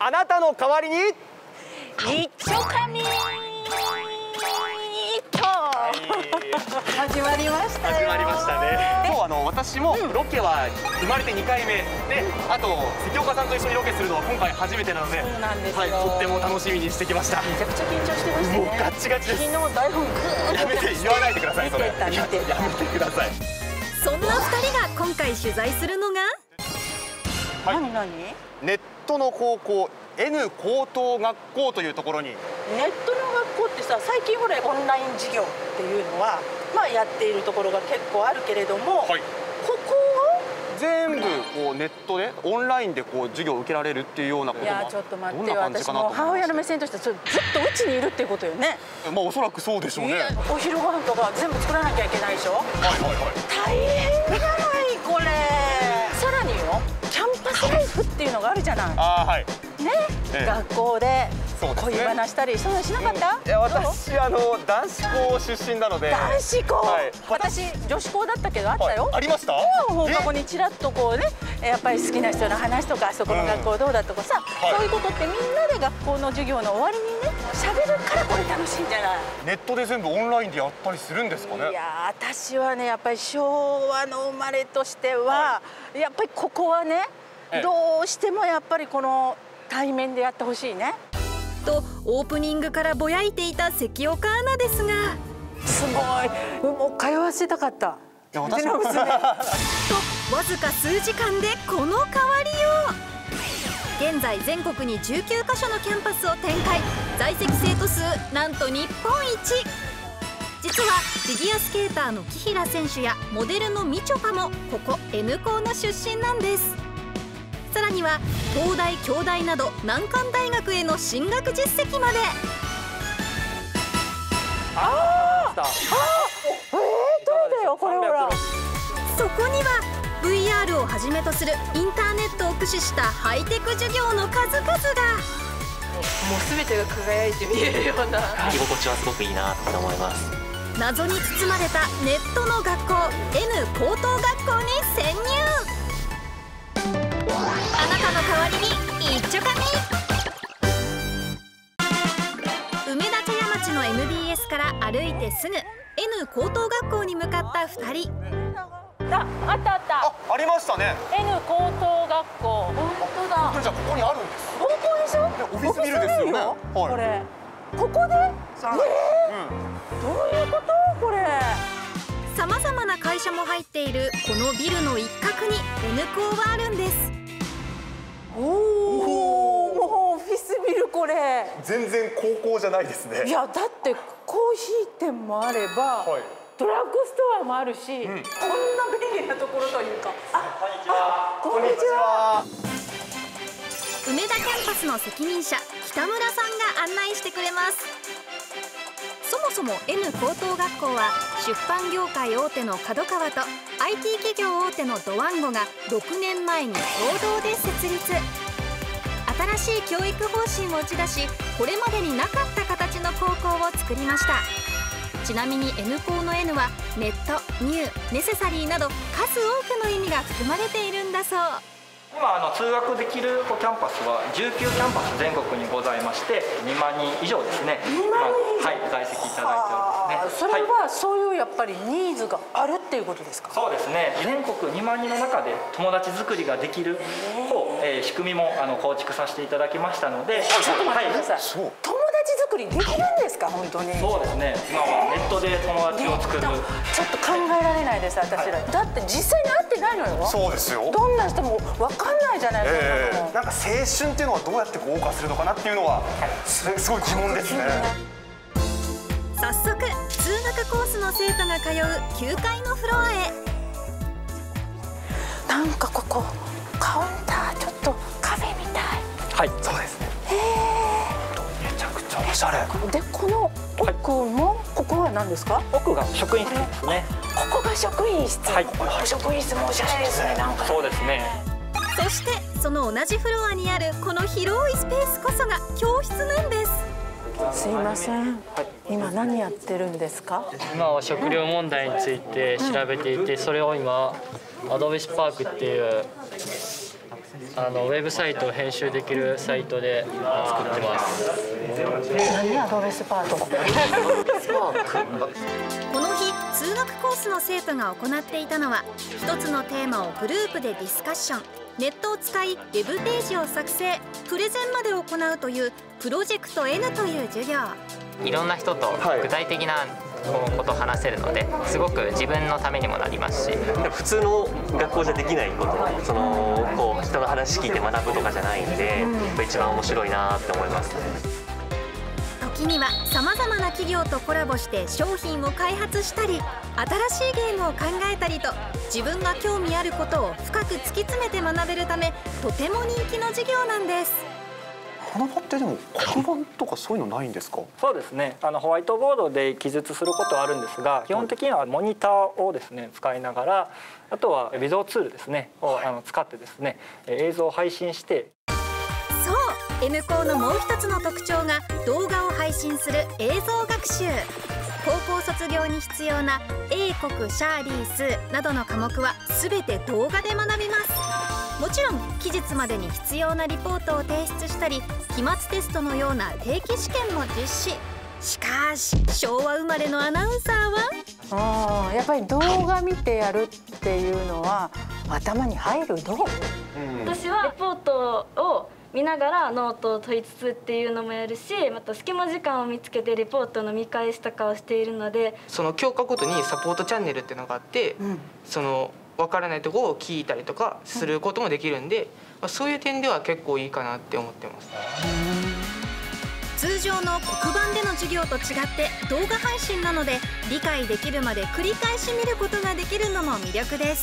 あなたの代わりに一丁紙始まりましたよ。 始まりましたね。今日私もロケは生まれて2回目で、あと関岡さんと一緒にロケするのは今回初めてなので、 そうなんですよ。 はい、とっても楽しみにしてきました。 めちゃくちゃ緊張してましたね。 もうガッチガチです。 昨日台本グーッやめて、言わないでください。それ見てたやめてください。 そんな2人が今回取材するのが、 はい、 何ネットの高校 N 高等学校というところに。 ネットの学校ってさ、最近ほらオンライン授業っていうのはまあやっているところが結構あるけれども、 はい、 ここは全部こうネットでオンラインでこう授業を受けられるっていうようなことも。 いやちょっと待ってよ、 どんな感じ私かなと思いましても母親の目線としてずっとうちにいるっていうことよね。 まあおそらくそうでしょうね。 いやお昼ご飯とか全部作らなきゃいけないでしょ。 はいはいはい。 大変じゃないこれ。さらによ、キャンパスライフっていうのがあるじゃない。 ああ、はい。 ね、 ええ、 学校でそうですね、 恋バナしたりそんなのしなかった？ いや私男子校出身なので。 男子校、 はい、 私女子校だったけどあったよ。 はい、ありました？ 放課後にちらっとこうね、やっぱり好きな人の話とか、あそこの学校どうだとかさ、そういうことってみんなで学校の授業の終わりにね喋るからこれ楽しいんじゃない？ ネットで全部オンラインでやったりするんですかね？ いや私はねやっぱり昭和の生まれとしては、やっぱりここはね、どうしてもやっぱりこの対面でやってほしいね。 とオープニングからぼやいていた関岡アナですが、 すごい、もう通わせたかった。 いや私うちの娘とわずか数時間でこの変わりよう。現在全国に19カ所のキャンパスを展開、在籍生徒数なんと日本一。実はフィギュアスケーターの紀平選手やモデルのみちょぱもここ N 高の出身なんです。さらには東大京大など難関大学への進学実績まで。 どうだよこれほら。 そこには VR をはじめとするインターネットを駆使したハイテク授業の数々が。 もう全てが輝いて見えるような。 居心地はすごくいいなと思います。 謎に包まれたネットの学校 N 高等学校に潜入。あなたの代わりに一丁紙。梅田茶屋町の MBS から歩いてすぐ N 高等学校に向かった2人。 あったあった。 ありましたね。 N 高等学校。本当だ。 じゃあここにあるんです。 高校でしょ。 オフィスビルですよね。はい、 これここで、どういうことこれ。 さまざまな会社も入っているこのビルの一角に N 高はあるんです。 おお、もうオフィスビルこれ。 全然高校じゃないですね。 いやだってコーヒー店もあれば、 はい、 ドラッグストアもあるし、こんな便利なところというか。 こんにちは。こんにちは。 梅田キャンパスの責任者北村さんが案内してくれます。そもそも N 高等学校は出版業界大手の角川と IT 企業大手のドワンゴが6年前に共同で設立。新しい教育方針を打ち出し、これまでになかった形の高校を作りました。ちなみに N 高の N はネット、ニュー、ネセサリーなど数多くの意味が含まれているんだそう。 今通学できるキャンパスは19キャンパス全国にございまして、2万人以上ですね。 2万人以上。 はい、在籍いただいておりますね。 それはそういうやっぱりニーズがあるっていうことですか？ そうですね。全国2万人の中で友達作りができる仕組みも構築させていただきましたので。 ちょっと待ってください。友達作りできるんですか本当に？ そうですね。今はネットで友達を作る。 ちょっと考えられないです私ら。だって実際に会ってないのよ。 そうですよ。 どんな人もわかんないじゃないですか。 なんか青春っていうのはどうやって謳歌するのかなっていうのはすごい疑問ですね。 早速通学コースの生徒が通う9階のフロアへ。 なんかここカウンターちょっとカフェみたい。 はい、そうですね。 めちゃくちゃおしゃれで、この奥も、ここは何ですか？ 奥が職員室ですね。 ここが職員室。はい、職員室もおしゃれですね。なんかそうですね。 そしてその同じフロアにあるこの広いスペースこそが教室なんです。 すいません、今何やってるんですか？ 今は食料問題について調べていて、それを今アドベスパークっていうウェブサイトを編集できるサイトで作ってます。 何アドベスパート。 この日通学コースの生徒が行っていたのは一つのテーマをグループでディスカッション、ネットを使いウェブページを作成、プレゼンまで行うというプロジェクト N という授業。 いろんな人と具体的なことを話せるので、すごく自分のためにもなりますし、 普通の学校じゃできないこと、こう人の話聞いて学ぶとかじゃないんで、一番面白いなって思います。 時にはさまざまな企業とコラボして商品を開発したり、新しいゲームを考えたりと、自分が興味あることを深く突き詰めて学べるため、とても人気の授業なんです。 この場ってでも黒板とかそういうのないんですか？ そうですね。ホワイトボードで記述することはあるんですが、基本的にはモニターをですね使いながら、あとはビデオツールですねを使ってですね映像を配信して。 そう、N 高のもう一つの特徴が動画を配信する映像学習。高校卒業に必要な英国、シャーリー、数などの科目は全て動画で学びます。もちろん期日までに必要なリポートを提出したり、期末テストのような定期試験も実施。しかし昭和生まれのアナウンサーはやっぱり動画見てやるっていうのは頭に入る。どう？ 私はレポートを見ながらノートを取りつつっていうのもやるし、また隙間時間を見つけてレポートの見返しとかをしているので、 その教科ごとにサポートチャンネルっていうのがあって、その分からないところを聞いたりとかすることもできるんで、そういう点では結構いいかなって思ってます。 通常の黒板での授業と違って動画配信なので、理解できるまで繰り返し見ることができるのも魅力です。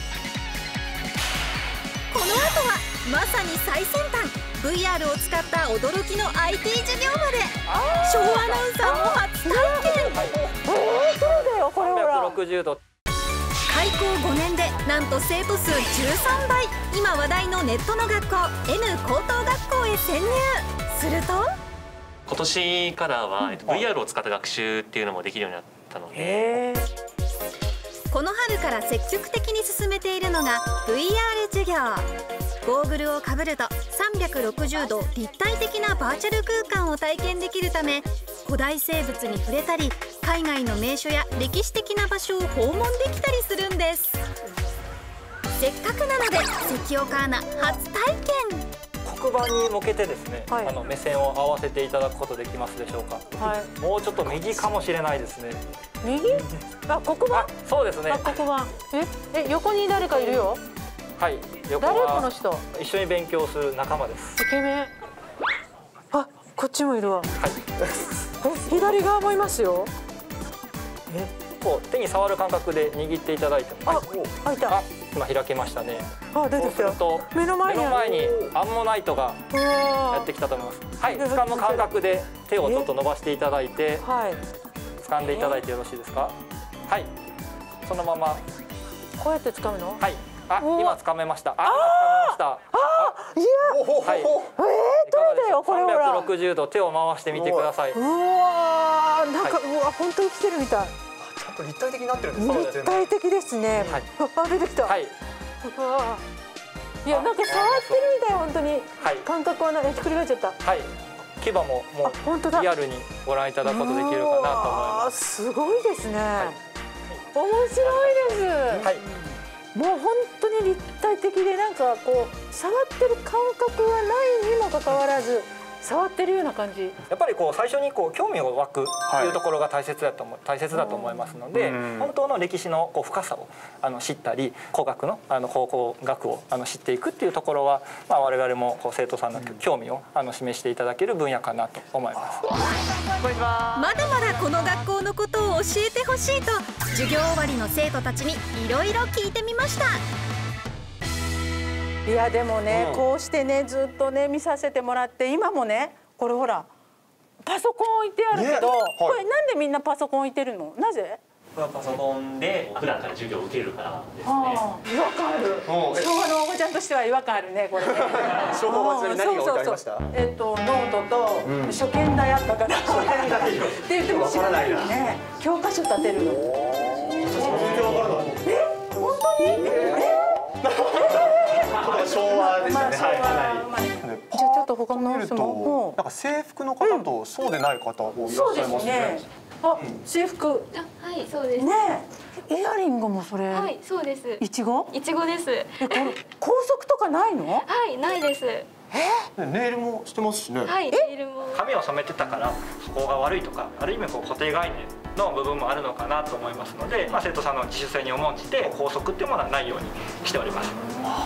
この後はまさに最先端 VR を使った驚きの IT 授業まで。昭和アナウンサーも初体験。 そうだよ、これほら 360度。 開校5年でなんと生徒数13倍、今話題のネットの学校 N 高等学校へ潜入。すると今年からはVR を使った学習っていうのもできるようになったので、 この春から積極的に進めているのが VR 授業。ゴーグルをかぶると360度立体的なバーチャル空間を体験できるため、古代生物に触れたり、海外の名所や歴史的な場所を訪問できたりするんです。せっかくなので関岡アナ初体験。 黒板に向けてですね、目線を合わせていただくことできますでしょうか？もうちょっと右かもしれないですね。 右？あ、黒板？ そうですね。 黒板。横に誰かいるよ。 はい。 誰この人？ 一緒に勉強する仲間です。 イケメン。あ、こっちもいるわ。 はい。 左側もいますよ。 こう手に触る感覚で握っていただいても。 開いた。 今開けましたね。 出てきた。目の前にアンモナイトがやってきたと思います。はい、掴む感覚で手をちょっと伸ばしていただいて、掴んでいただいてよろしいですか？はい、そのまま。 こうやって掴むの？ はい。今掴めました。 いや。はい。取れたよこれほら。 360度手を回してみてください。 うわ、なんか本当に来てるみたい。 ちゃんと立体的になってるんですね。 立体的ですね。出てきた。はい。いや、なんか触ってるみたい本当に。感覚はひっくり返っちゃった。 はい。牙ももうリアルにご覧いただくことできるかなと思います。 すごいですね。面白いです。はい。もう本当に立体的で、なんかこう触ってる感覚はないにもかかわらず触ってるような感じ。 やっぱりこう最初にこう興味を湧くというところが大切だと思いますので、本当の歴史のこう深さを知ったり、工学の考古学を知っていくっていうところは、我々もこう生徒さんの興味を示していただける分野かなと思います。 まだまだこの学校のことを教えてほしいと、授業終わりの生徒たちにいろいろ聞いてみました。 いやでもね、こうしてねずっとね見させてもらって、今もねこれほらパソコン置いてあるけど、これなんでみんなパソコン置いてるの？なぜ？ これはパソコンで普段から授業を受けるからですね。 違和感ある。昭和のおばちゃんとしては違和感あるねこれね。 昭和はちなみに何が置いてありました？ ノートと初見台あったから。初見台。って言っても知らないよね。教科書立てるの。本当に？ 昭昭和でしたね。 じゃあちょっと他の人もなんか制服の方とそうでない方もいらっしゃいますね。 あ、制服。 はい、そうです。 ねえ、イヤリングもそれ。 はい、そうです。 いちご？ いちごです。 これ高速とかないの？ はい、ないです。 ネイルもしてますしね。 はい、ネイルも。 髪を染めてたから加工が悪いとか、ある意味固定概念の部分もあるのかなと思いますので、生徒さんの自主性に重んじて校則っていうものはないようにしております。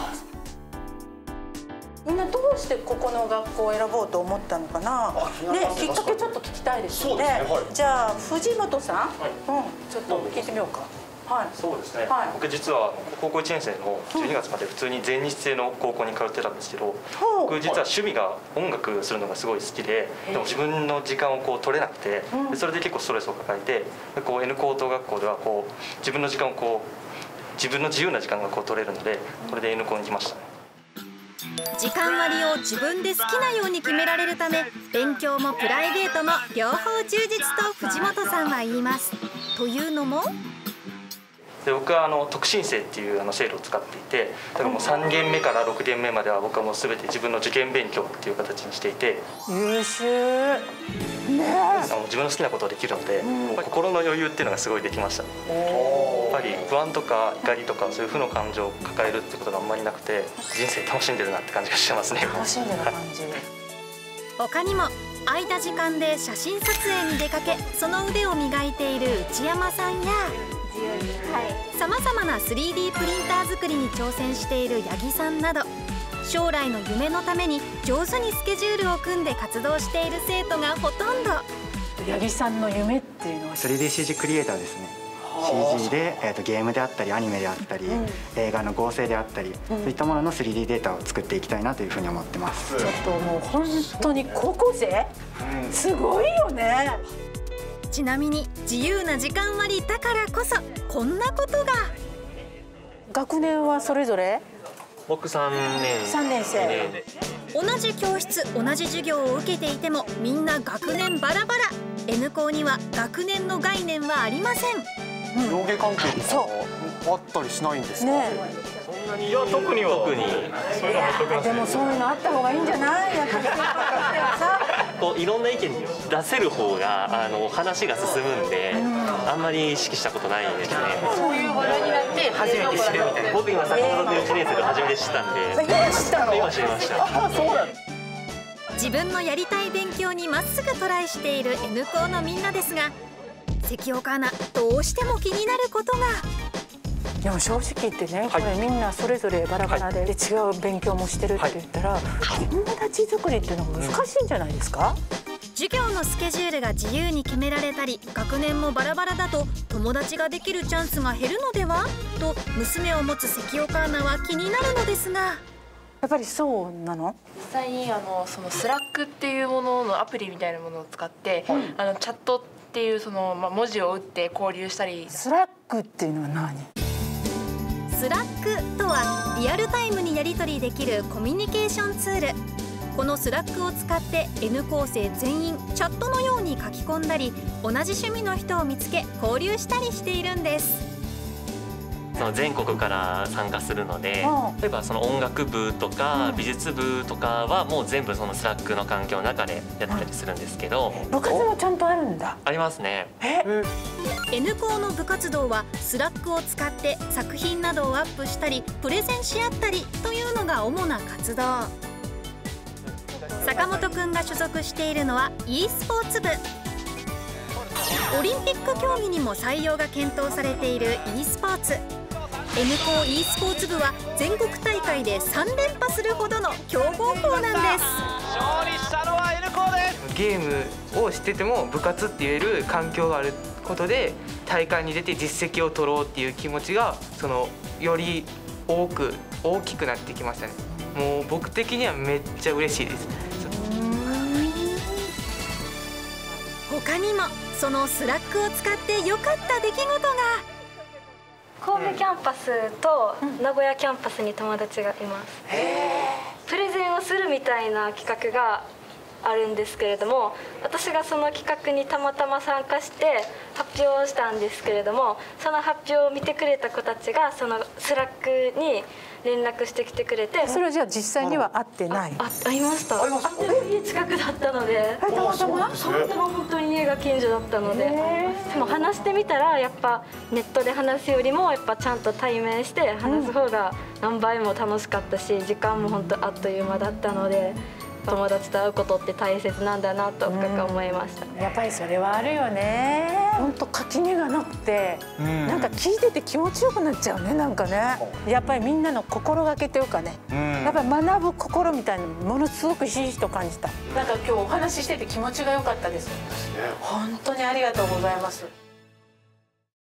みんなどうしてここの学校を選ぼうと思ったのかな。ね、きっかけちょっと聞きたいですよね。じゃあ藤本さん、ちょっと聞いてみようか。はい。 そうですね。僕実は高校1年生の12月まで普通に全日制の高校に通ってたんですけど、僕実は趣味が音楽するのがすごい好きで、でも自分の時間をこう取れなくて、それで結構ストレスを抱えて、こう N 高等学校ではこう自分の時間をこう自分の自由な時間がこう取れるので、これで N 高に来ましたね。 時間割を自分で好きなように決められるため、勉強もプライベートも両方充実と藤本さんは言います。というのもで僕は特進生っていう制度を使っていて、だからもう3限目から6限目までは僕はもう全て自分の受験勉強っていう形にしていて、 優秀ね。 自分の好きなことができるので、心の余裕っていうのがすごいできましたね。やっぱり不安とか怒りとかそういう負の感情を抱えるってことがあんまりなくて、人生楽しんでるなって感じがしてますね。 楽しんでる感じ。 他にも空いた時間で写真撮影に出かけ、その腕を磨いている内山さんや、さまざまな 3D プリンター作りに挑戦している八木さんなど、将来の夢のために上手にスケジュールを組んで活動している生徒がほとんど。 八木さんの夢っていうのは 3DCG クリエイターですね。CG で、ゲームであったりアニメであったり、映画の合成であったり、そういったものの 3D データを作っていきたいなというふうに思ってます。 ちょっともう本当に高校生、すごいよね。 ちなみに自由な時間割だからこそこんなことが。 学年はそれぞれ？ 僕3年生。 同じ教室同じ授業を受けていてもみんな学年バラバラ。 N 校には学年の概念はありません。 上下関係とかあったりしないんですか？ いや特にそういうのはでもそういうのあった方がいいんじゃない？やっぱりこういろんな意見出せる方が話が進むんで、あんまり意識したことないですね。 そういう話題になって初めて知るみたいな。 僕今先ほど1年生で初めて知ったんで。今知りました。 自分のやりたい勉強にまっすぐトライしている N 校のみんなですが、関岡アナどうしても気になることが。 でも正直言ってね、これみんなそれぞれバラバラで、違う勉強もしてるって言ったら、友達作りっていうのが難しいんじゃないですか？ 授業のスケジュールが自由に決められたり、学年もバラバラだと友達ができるチャンスが減るのではと娘を持つ関岡アナは気になるのですが、 やっぱりそうなの？ 実際にそのスラックっていうもののアプリみたいなものを使って、チャットっていう文字を打って交流したり。 スラックっていうのは何？ スラックとはリアルタイムにやり取りできるコミュニケーションツール。このスラックを使って N 校生全員チャットのように書き込んだり、同じ趣味の人を見つけ交流したりしているんです。 その全国から参加するので、例えばその音楽部とか美術部とかはもう全部そのスラックの環境の中でやったりするんですけど、 部活もちゃんとあるんだ。 ありますね。 N 校の部活動はスラックを使って作品などをアップしたりプレゼンし合ったりというのが主な活動。坂本くんが所属しているのは e スポーツ部。オリンピック競技にも採用が検討されている e スポーツ。N 校 e スポーツ部は全国大会で3連覇するほどの強豪校なんです。 勝利したのは N 校です。 ゲームを知ってても部活って言える環境があることで大会に出て実績を取ろうっていう気持ちがより大きくなってきましたね。もう僕的にはめっちゃ嬉しいです。 他にもそのスラックを使って良かった出来事が。 神戸キャンパスと名古屋キャンパスに友達がいます。プレゼンをするみたいな企画があるんですけれども、私がその企画にたまたま参加して発表をしたんですけれども、その発表を見てくれた子たちがそのスラックに連絡してきてくれて、 それはじゃあ実際には会ってない？ 会いました。家近くだったので、 たまたま本当に家が近所だったので、でも話してみたらやっぱネットで話すよりもやっぱちゃんと対面して話す方が何倍も楽しかったし、時間も本当あっという間だったので、友達と会うことって大切なんだなと深く思いました。 やっぱりそれはあるよね。本当垣根がなくて、なんか聞いてて気持ちよくなっちゃうね、なんかね。やっぱりみんなの心がけというかね、やっぱり学ぶ心みたいなものすごくひしひしと感じた。なんか今日お話ししてて気持ちが良かったです。本当にありがとうございます。